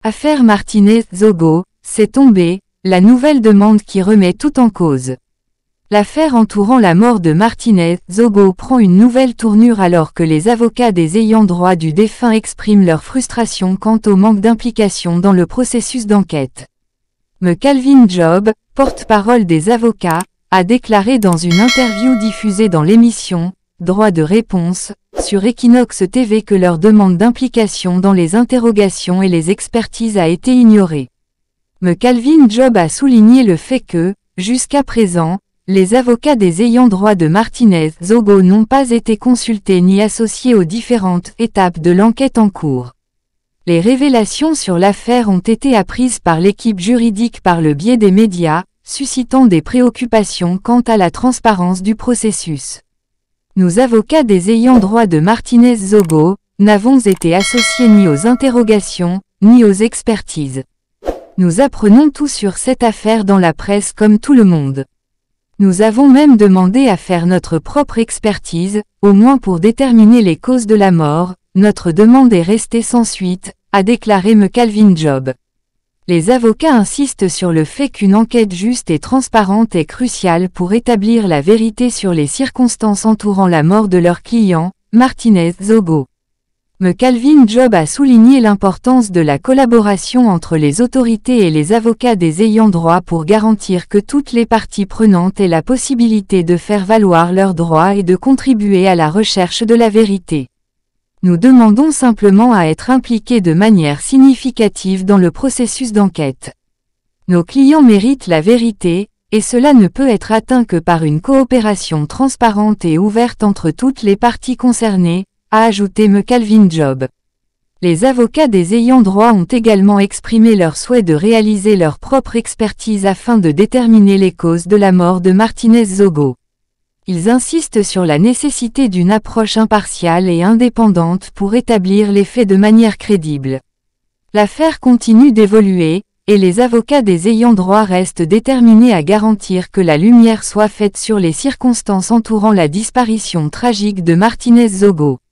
Affaire Martinez-Zogo, c'est tombé, la nouvelle demande qui remet tout en cause. L'affaire entourant la mort de Martinez-Zogo prend une nouvelle tournure alors que les avocats des ayants droit du défunt expriment leur frustration quant au manque d'implication dans le processus d'enquête. M. Calvin Job, porte-parole des avocats, a déclaré dans une interview diffusée dans l'émission « Droit de réponse » sur Equinox TV que leur demande d'implication dans les interrogations et les expertises a été ignorée. M. Calvin Job a souligné le fait que, jusqu'à présent, les avocats des ayants droit de Martinez-Zogo n'ont pas été consultés ni associés aux différentes étapes de l'enquête en cours. Les révélations sur l'affaire ont été apprises par l'équipe juridique par le biais des médias, suscitant des préoccupations quant à la transparence du processus. Nous avocats des ayants droit de Martinez-Zogo, n'avons été associés ni aux interrogations, ni aux expertises. Nous apprenons tout sur cette affaire dans la presse comme tout le monde. Nous avons même demandé à faire notre propre expertise, au moins pour déterminer les causes de la mort, notre demande est restée sans suite, a déclaré M. Calvin Job. Les avocats insistent sur le fait qu'une enquête juste et transparente est cruciale pour établir la vérité sur les circonstances entourant la mort de leur client, Martinez-Zogo. M. Calvin Job a souligné l'importance de la collaboration entre les autorités et les avocats des ayants droit pour garantir que toutes les parties prenantes aient la possibilité de faire valoir leurs droits et de contribuer à la recherche de la vérité. Nous demandons simplement à être impliqués de manière significative dans le processus d'enquête. Nos clients méritent la vérité, et cela ne peut être atteint que par une coopération transparente et ouverte entre toutes les parties concernées, a ajouté M. Calvin Job. Les avocats des ayants droit ont également exprimé leur souhait de réaliser leur propre expertise afin de déterminer les causes de la mort de Martinez-Zogo. Ils insistent sur la nécessité d'une approche impartiale et indépendante pour établir les faits de manière crédible. L'affaire continue d'évoluer, et les avocats des ayants droit restent déterminés à garantir que la lumière soit faite sur les circonstances entourant la disparition tragique de Martinez-Zogo.